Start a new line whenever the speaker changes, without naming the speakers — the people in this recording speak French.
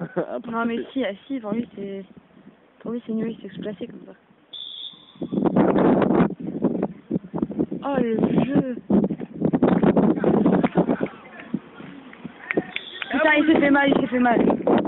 Après,
Non, mais si, si, pour lui, c'est nul, il sait se placer comme ça. Oh, le jeu! Putain, il s'est fait mal,